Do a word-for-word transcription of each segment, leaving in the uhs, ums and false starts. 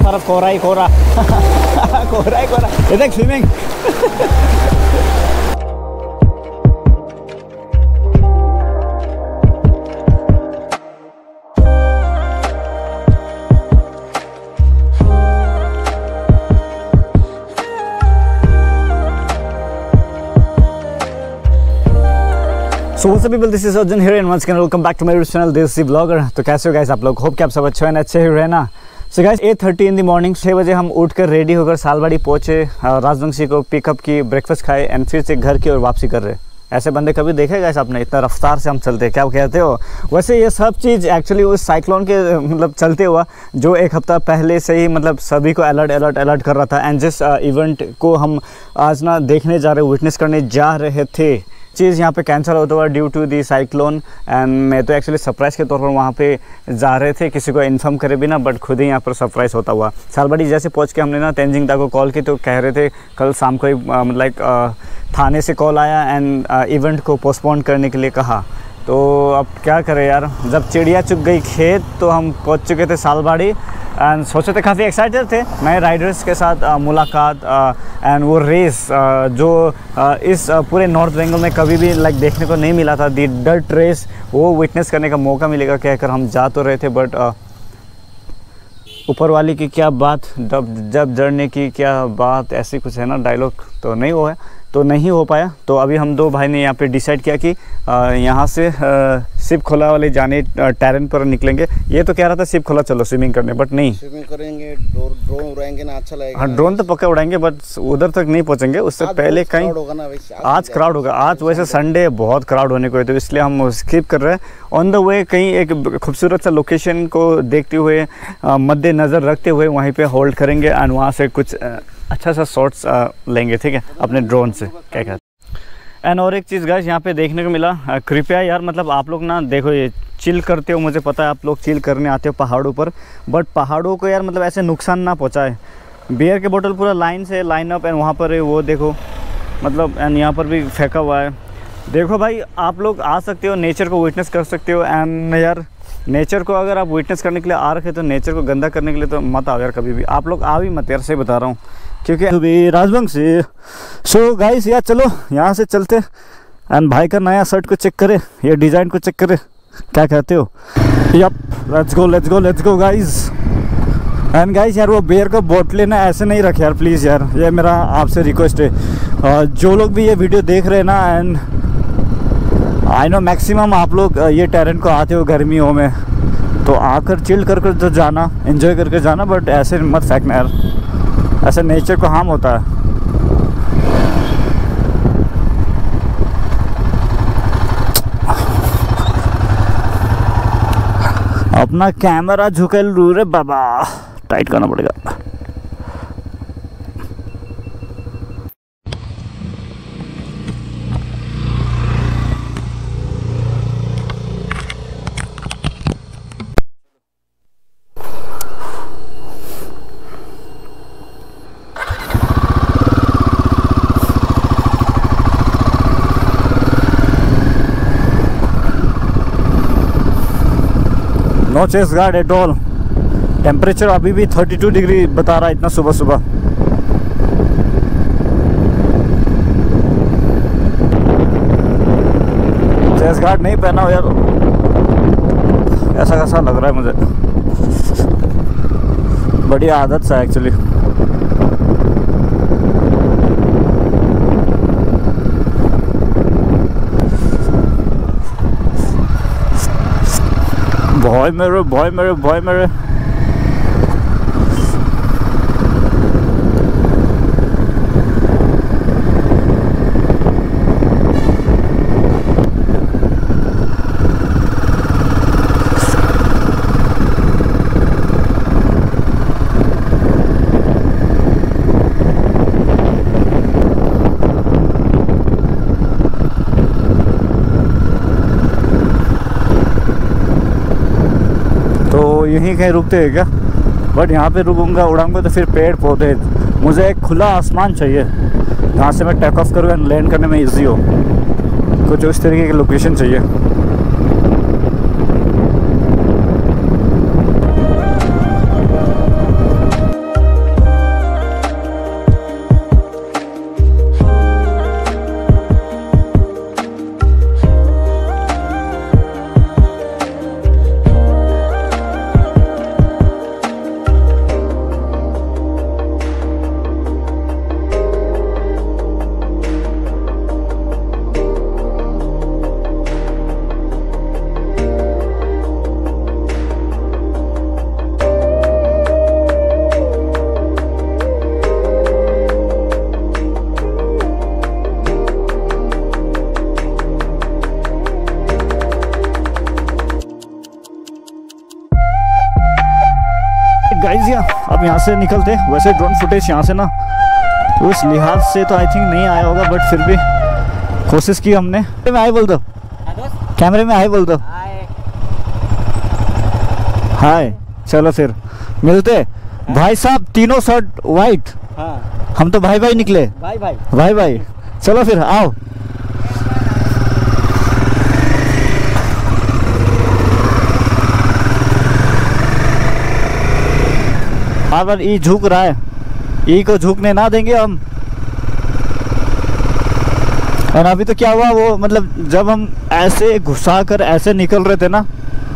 तरफ कोहरा ही कोहरा कोहरा ही कोहरा। ये देख swimming So what's up people, this is Arjun here and once again welcome back to my YouTube channel Desi Vlogger। तो कैसे हो guys आप लोग, होप कि आप सब अच्छे हैं, अच्छे ही रहना। So guys eight thirty in the morning, छः बजे हम उठकर रेडी होकर सालबाड़ी पहुँचे, राजवंशी को पिकअप की, ब्रेकफास्ट खाए एंड फिर से घर की ओर वापसी कर रहे। ऐसे बंदे कभी देखे गाइस आपने, इतना रफ्तार से हम चलते, क्या कहते हो। वैसे ये सब चीज़ एक्चुअली उस साइक्लोन के मतलब चलते हुआ जो एक हफ्ता पहले से ही मतलब सभी को अलर्ट अलर्ट अलर्ट कर रहा था। एंड जिस इवेंट को हम आज ना देखने जा रहे, विटनेस करने जा रहे थे, चीज़ यहाँ पे कैंसिल होता हुआ due to the cyclone. And मैं तो एक्चुअली सरप्राइज़ के तौर पर वहाँ पे जा रहे थे, किसी को इन्फॉर्म करे भी ना, बट खुद ही यहाँ पर सरप्राइज़ होता हुआ। सालबाड़ी जैसे पहुँच के हमने ना तेंजिंग दा को कॉल की तो कह रहे थे कल शाम को ही मतलब थाने से कॉल आया एंड इवेंट को पोस्टपोन करने के लिए कहा। तो अब क्या करें यार, जब चिड़िया चुग गई खेत तो हम पहुँच चुके थे सालबाड़ी एंड सोचे थे, काफ़ी एक्साइटेड थे नए राइडर्स के साथ आ, मुलाकात एंड वो रेस आ, जो आ, इस आ, पूरे नॉर्थ बंगाल में कभी भी लाइक देखने को नहीं मिला था। दी डर्ट रेस वो विटनेस करने का मौका मिलेगा कहकर हम जा तो रहे थे, बट ऊपर वाली की क्या बात, जब जब जड़ने की क्या बात, ऐसी कुछ है ना डायलॉग, तो नहीं हुआ, तो नहीं हो पाया। तो अभी हम दो भाई ने यहाँ पे डिसाइड किया कि यहाँ से सिप खोला वाले जाने टैरन पर निकलेंगे। ये तो कह रहा था सिप खोला चलो स्विमिंग करने, बट नहीं, स्विमिंग करेंगे, ड्रोन उड़ाएंगे ना, अच्छा लगेगा। हाँ ड्रोन तो पक्का उड़ाएंगे, बट उधर तक नहीं पहुँचेंगे, उससे पहले कहीं आज क्राउड होगा। आज वैसे संडे बहुत क्राउड होने को है, तो इसलिए हम स्किप कर रहे हैं। ऑन द वे कहीं एक खूबसूरत सा लोकेशन को देखते हुए, मद्देनज़र रखते हुए वहीं पे होल्ड करेंगे एंड वहाँ से कुछ अच्छा सा शॉट्स लेंगे, ठीक है, अपने ड्रोन से, क्या कहते हैं। एंड और एक चीज़ गाइस यहाँ पे देखने को मिला, कृपया यार मतलब आप लोग ना देखो, ये चिल करते हो, मुझे पता है आप लोग चिल करने आते हो पहाड़ों पर, बट पहाड़ों को यार मतलब ऐसे नुकसान ना पहुँचाए। बियर के बोतल पूरा लाइन से लाइन अप एंड वहाँ पर वो देखो मतलब, एंड यहाँ पर भी फेंका हुआ है। देखो भाई आप लोग आ सकते हो, नेचर को विटनेस कर सकते हो एंड यार नेचर को अगर आप विटनेस करने के लिए आ रखे तो नेचर को गंदा करने के लिए तो मत आओ यार कभी भी, आप लोग आ भी मत यार, से बता रहा हूँ, क्योंकि अभी राजवंशी। सो गाइस यार चलो यहाँ से चलते एंड भाई का नया शर्ट को चेक करे, ये डिज़ाइन को चेक करे, क्या कहते हो। Yup, let's go let's go let's go guys. And guys यार वो बियर का बोतलें ना ऐसे नहीं रखे यार प्लीज़ यार, ये मेरा आपसे रिक्वेस्ट है। जो लोग भी ये वीडियो देख रहे हैं ना, एंड आई नो मैक्सिमम आप लोग ये टैरेंट को आते हो गर्मियों में, तो आकर चिल कर कर तो जाना, एंजॉय करके जाना, बट ऐसे मत फेंकना यार, ऐसे नेचर को हार्म होता है। अपना कैमरा झुकेल रे बाबा, टाइट करना पड़ेगा। No chest guard at all. Temperature अभी भी थर्टी टू डिग्री बता रहा है, इतना सुबह सुबह। चेस गार्ड नहीं पहना हो यार, ऐसा कैसा लग रहा है मुझे, बढ़िया आदत सा एक्चुअली। भॉय मेरे भॉय मेरे भॉय मेरे यहीं कहीं रुकते हैं क्या, बट यहाँ पे रुकूंगा उड़ाऊंगा तो फिर पेड़ पौधे, मुझे एक खुला आसमान चाहिए जहाँ से मैं टेक ऑफ करूँ एंड लैंड करने में इजी हो, कुछ उस तरीके की लोकेशन चाहिए। गाइस यहाँ अब यहाँ से निकलते। वैसे ड्रोन फुटेज यहाँ से ना उस लिहाज से तो आई थिंक नहीं आया होगा, बट फिर भी कोशिश की हमने। मैं हाय बोल दो, कैमरे में हाय बोल दो। हाय, चलो फिर मिलते। भाई साहब तीनों शर्ट वाइट, हाँ हम तो भाई भाई निकले। भाई भाई भाई भाई चलो फिर आओ। बार बार ई झुक रहा है, ई को झुकने ना देंगे हम। और अभी तो क्या हुआ, वो मतलब जब हम ऐसे घुसा कर ऐसे निकल रहे थे ना,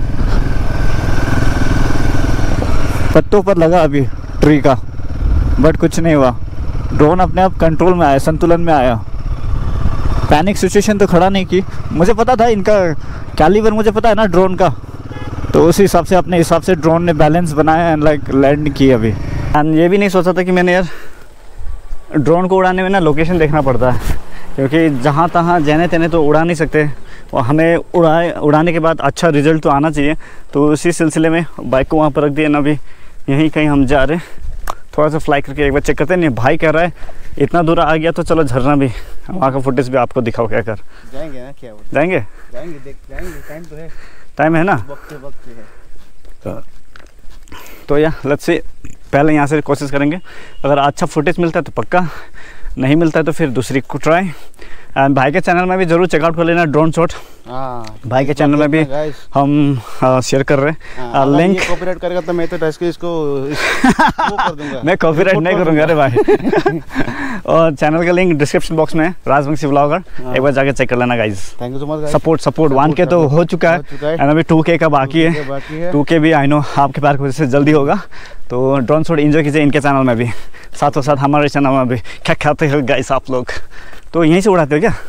पत्तों पर लगा अभी ट्री का, बट कुछ नहीं हुआ। ड्रोन अपने आप कंट्रोल में आया, संतुलन में आया। पैनिक सिचुएशन तो खड़ा नहीं की। मुझे पता था इनका कैलिबर, मुझे पता है ना ड्रोन का, तो उस हिसाब से अपने हिसाब से ड्रोन ने बैलेंस बनाया एंड लाइक लैंड की अभी। एंड ये भी नहीं सोचा था कि मैंने यार ड्रोन को उड़ाने में ना लोकेशन देखना पड़ता है, क्योंकि जहाँ तहाँ जहने तहने तो उड़ा नहीं सकते, और हमें उड़ाए उड़ाने के बाद अच्छा रिजल्ट तो आना चाहिए। तो उसी सिलसिले में बाइक को वहाँ पर रख दिया ना, अभी यहीं कहीं हम जा रहे हैं। थोड़ा सा फ्लाई करके एक बार चेक करते हैं। नहीं भाई कह रहा है इतना दूर आ गया तो चलो झरना भी, वहाँ का फुटेज भी आपको दिखाओ। क्या कर जाएंगे ना, क्या जाएंगे जाएंगे देख जाएंगे, टाइम तो है, टाइम है ना, वक्त वक्त है। तो, तो या लेट्स से पहले यहाँ से कोशिश करेंगे। अगर अच्छा फुटेज मिलता है तो पक्का, नहीं मिलता है तो फिर दूसरी को ट्राई। एंड भाई के चैनल में भी ज़रूर चेकआउट कर लेना ड्रोन शॉट। हाँ भाई के चैनल में भी हम शेयर कर रहे हैं लिंक। कॉपीराइट करेगा तो मैं तो इसको इसको वो कर दूंगा। मैं कॉपीराइट नहीं करूँगा अरे भाई। और चैनल का लिंक डिस्क्रिप्शन बॉक्स में है, राजवंशी व्लॉगर, एक बार जाके चेक कर लेना guys. Thank you so much. Support support one के तो हो चुका है एंड अभी टू के का बाकी है। टू के भी आई नो आपके प्यार की वजह से जल्दी होगा। तो ड्रोन शॉट एंजॉय कीजिए इनके चैनल में भी, साथों साथ हमारे चैनल में भी। क्या खाते हो गाइस आप लोग? तो यहीं से उड़ाते हो क्या?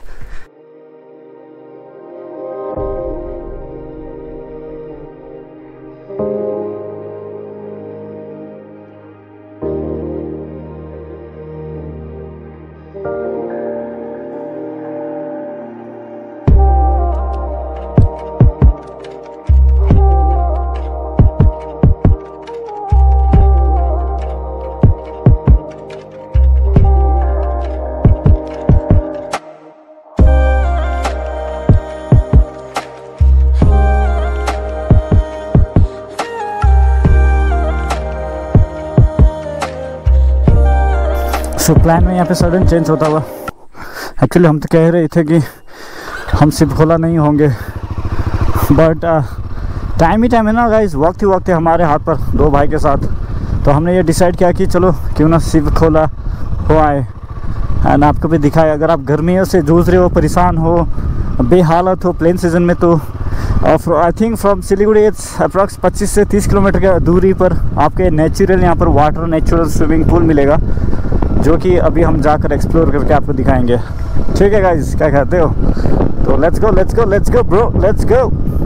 सो प्लान में यहाँ पे सडन चेंज होता हुआ। एक्चुअली हम तो कह रहे थे कि हम सिर्फ खोला नहीं होंगे, बट टाइम ही टाइम है ना गाइस, वक्त ही वक्त है हमारे हाथ पर दो भाई के साथ। तो हमने ये डिसाइड किया कि चलो क्यों ना सिर्फ खोला हो आए एंड आपको भी दिखाए। अगर आप गर्मियों से जूझ रहे हो, परेशान हो, बेहालत हो प्लेन सीजन में, तो I think from Siliguri it's approx पच्चीस से तीस किलोमीटर की दूरी पर आपके नेचुरल यहाँ पर वाटर, नेचुरल स्विमिंग पूल मिलेगा, जो कि अभी हम जाकर एक्सप्लोर करके आपको दिखाएंगे। ठीक है गाइस, क्या कहते हो? तो let's go let's go let's go bro, let's go.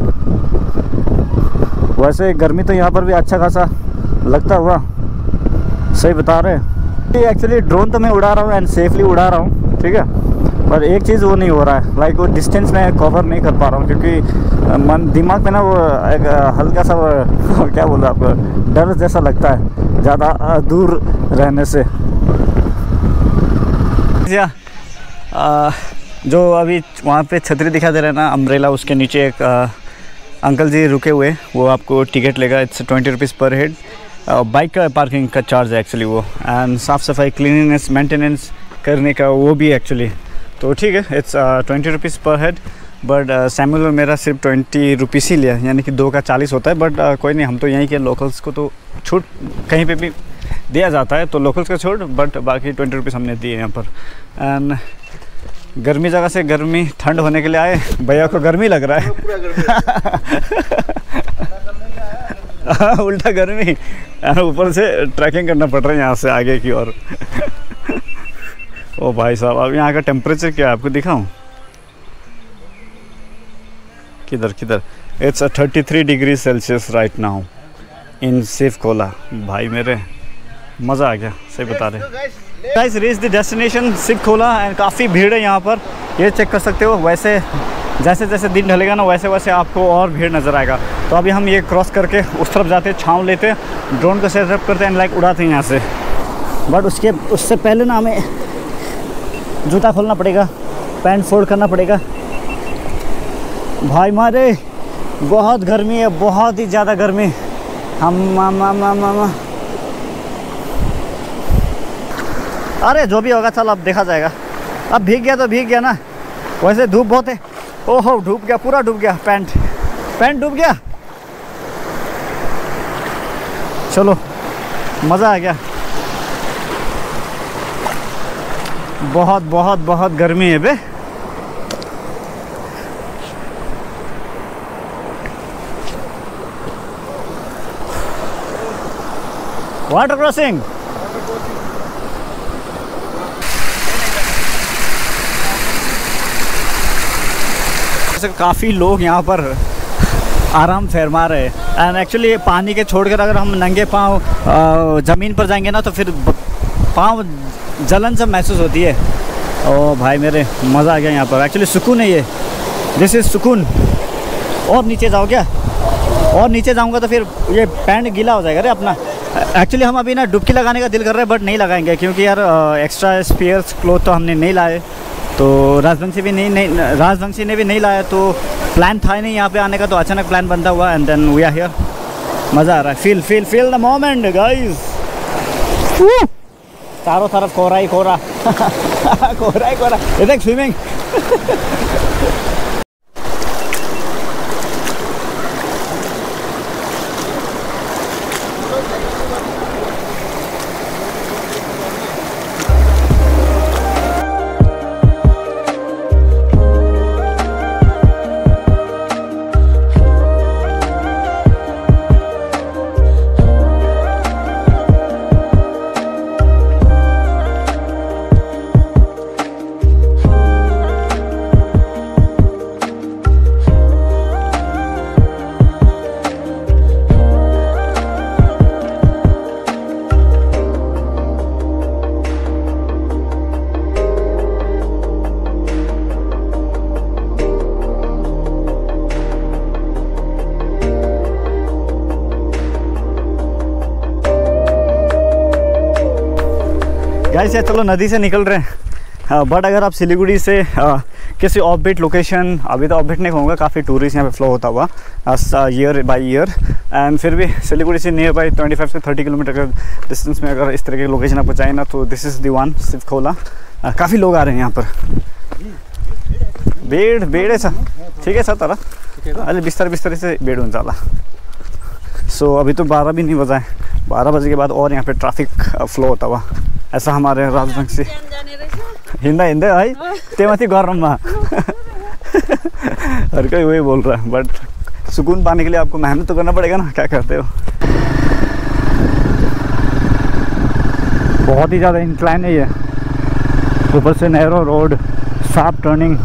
वैसे गर्मी तो यहाँ पर भी अच्छा खासा लगता हुआ, सही बता रहे हैं। एक्चुअली ड्रोन तो मैं उड़ा रहा हूँ एंड सेफली उड़ा रहा हूँ, ठीक है, पर एक चीज़ वो नहीं हो रहा है, लाइक वो डिस्टेंस में कवर नहीं कर पा रहा हूँ, क्योंकि मन दिमाग में ना वो एक हल्का सा वो क्या बोला आपको, डर जैसा लगता है ज़्यादा दूर रहने से। आ, जो अभी वहाँ पे छतरी दिखा दे रहा है ना, अम्ब्रेला, उसके नीचे एक आ, अंकल जी रुके हुए, वो आपको टिकट लेगा, it's twenty rupees per head. Bike का पार्किंग का चार्ज है एक्चुअली वो, एंड साफ़ सफाई, क्लीनिनेस, मेंटेनेंस करने का वो भी एक्चुअली। तो ठीक है, it's twenty rupees per head, but Samuel मेरा सिर्फ ट्वेंटी रुपीज़ ही लिया, यानी कि दो का चालीस होता है। बट uh, कोई नहीं, हम तो यहीं के लोकल्स को तो छूट कहीं पे भी दिया जाता है, तो लोकल्स का छूट, बट बाकी ट्वेंटी रुपीज़ हमने दिए यहाँ पर। एंड गर्मी जगह से गर्मी ठंड होने के लिए आए, भैया को गर्मी लग रहा है। उल्टा गर्मी, ऊपर से ट्रैकिंग करना पड़ रहा है यहाँ से आगे की ओर। ओ भाई साहब, अब यहाँ का टेम्परेचर क्या है आपको दिखाऊं? किधर किधर it's a thirty three degree Celsius right now in सिर्फ कोला। भाई मेरे मज़ा आ गया, सही बता रहे। गाइस रीच द डेस्टिनेशन सिर्फ कोला, एंड काफ़ी भीड़ है यहाँ पर, ये चेक कर सकते हो। वैसे जैसे जैसे दिन ढलेगा ना वैसे वैसे आपको और भीड़ नज़र आएगा। तो अभी हम ये क्रॉस करके उस तरफ जाते हैं, छाँव लेते हैं, ड्रोन को सेटअप करते हैं, लाइक उड़ाते हैं यहाँ से। बट उसके उससे पहले ना हमें जूता खोलना पड़ेगा, पैंट फोल्ड करना पड़ेगा। भाई मारे बहुत गर्मी है, बहुत ही ज़्यादा गर्मी। हम मामा मामा मा। अरे जो भी होगा चल अब देखा जाएगा। अब भीग गया तो भीग गया ना, वैसे धूप बहुत है। ओहो डूब गया, पूरा डूब गया, पैंट पैंट डूब गया। चलो मज़ा आ गया। बहुत बहुत बहुत गर्मी है बे। वाटर क्रॉसिंग काफ़ी लोग यहाँ पर आराम फरमा रहे हैं। एंड एक्चुअली पानी के छोड़कर अगर हम नंगे पाँव ज़मीन पर जाएंगे ना तो फिर पाँव जलन सब महसूस होती है। ओ भाई मेरे मज़ा आ गया यहाँ पर। एक्चुअली सुकून है ये, दिस इज़ सुकून। और नीचे जाओ क्या? और नीचे जाऊँगा तो फिर ये पैंट गीला हो जाएगा रे अपना। एक्चुअली हम अभी ना डुबकी लगाने का दिल कर रहा है बट नहीं लगाएंगे क्योंकि यार एक्स्ट्रा स्पेयर्स क्लोथ तो हमने नहीं लाए। तो राजवंशी भी नहीं नहीं राजवंशी ने भी नहीं लाया, तो प्लान था ही नहीं यहाँ पे आने का, तो अचानक प्लान बनता हुआ and then we are here. मज़ा आ रहा है। Feel feel feel the moment guys. चारों तरफ कोहरा ही कोहरा कोहरा ही कोहरा। ये देख स्विमिंग गाइस। चलो नदी से निकल रहे हैं, बट अगर आप सिलीगुड़ी से आ, किसी ऑफबीट लोकेशन, अभी तो ऑफबीट नहीं कहूँगा, काफ़ी टूरिस्ट यहाँ पे फ्लो होता हुआ ईयर बाय ईयर, एंड फिर भी सिलीगुड़ी से नियर बाई ट्वेंटी फाइव से थर्टी किलोमीटर के डिस्टेंस में अगर इस तरह की लोकेशन आप पहुँचाएँ ना तो this is the one Sivkhola. काफ़ी लोग आ रहे हैं यहाँ पर। बेड बेड है सर, ठीक है सर तारा, अरे बिस्तर बिस्तर से बेड हो जाला। सो so, अभी तो बारह भी नहीं बजा है, बारह बजे के बाद और यहाँ पे ट्रैफिक फ्लो होता हुआ ऐसा हमारे राजधानी से हिंदा हिंदे भाई तेमाथी गरम में हर कोई वही बोल रहा है, बट सुकून पाने के लिए आपको मेहनत तो करना पड़ेगा ना, क्या करते हो। बहुत ही ज़्यादा इंक्लाइन है ये, ऊपर से नैरो रोड, शार्प टर्निंग।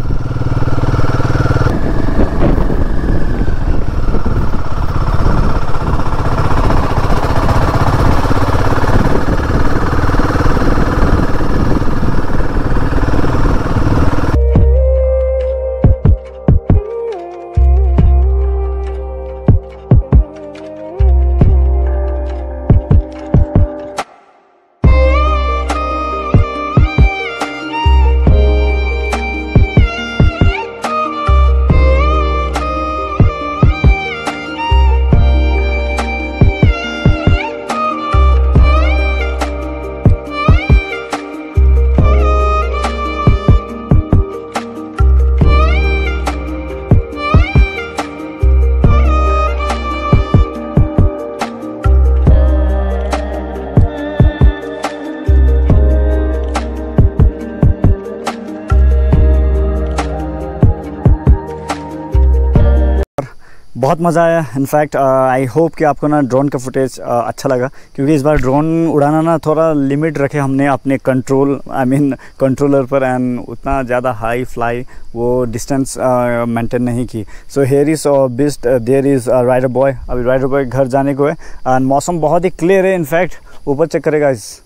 बहुत मज़ा आया। इनफैक्ट आई होप कि आपको ना ड्रोन का फुटेज uh, अच्छा लगा, क्योंकि इस बार ड्रोन उड़ाना ना थोड़ा लिमिट रखे हमने अपने कंट्रोल आई मीन कंट्रोलर पर, एंड उतना ज़्यादा हाई फ्लाई वो डिस्टेंस मेंटेन नहीं की। So here is beast there is rider boy. अभी राइडर बॉय घर जाने को है, एंड मौसम बहुत ही क्लियर है। इनफैक्ट ऊपर चेक करेगा, इस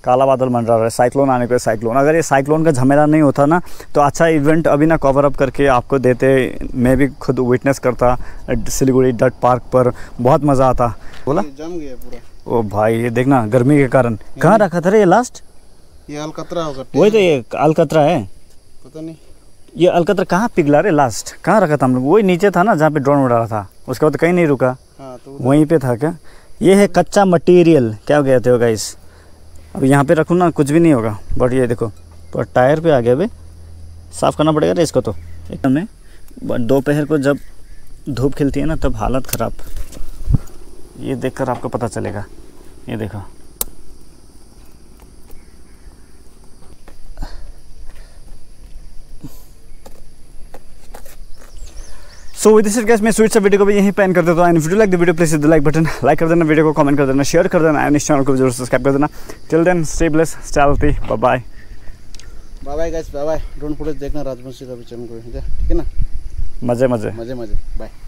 काला बादल मंडरा रहा है, साइक्लोन आने को साइक्लोन। अगर ये साइक्लोन का झमेला नहीं होता ना तो अच्छा इवेंट अभी ना कवर अप करके आपको देते, मैं भी खुद विटनेस करता सिलीगुड़ी डट पार्क पर, बहुत मज़ा आता। बोला जम गया पूरा। ओ भाई ये देखना गर्मी के कारण कहाँ रखा था रे ये लास्ट? ये अलकतरा होगा। वही तो ये अलकतरा है, पता नहीं ये अलकतरा कहाँ पिघला रे लास्ट, कहाँ रखा था हम लोग? वही नीचे था ना जहाँ पे ड्रोन उड़ा रहा था, उसके बाद कहीं नहीं रुका। हाँ तो वहीं पे था क्या? ये है कच्चा मटेरियल, क्या कहते हो गाइस? अब यहाँ पे रखूँ ना कुछ भी नहीं होगा, बट ये देखो पर टायर पे आ गया भाई, साफ़ करना पड़ेगा रे इसको। तो एकदम में दोपहर को जब धूप खिलती है ना तब हालत ख़राब, ये देखकर आपको पता चलेगा। ये देखो सो विद दिस गाइस मैं स्वीट सा वीडियो को भी यहीं पे एंड कर देता हूँ। And video like the video please hit the like button, like कर देना वीडियो को, कमेंट कर देना, शेयर कर देना, एंड इस चैनल को जरूर सब्सक्राइब कर देना। Till then stay bless, stay healthy, bye bye. Bye bye guys, bye bye. Drone footage देखना राजवंशी का भी चैनल को, ठीक है ना? मजे मजे मजे मजे, बाय।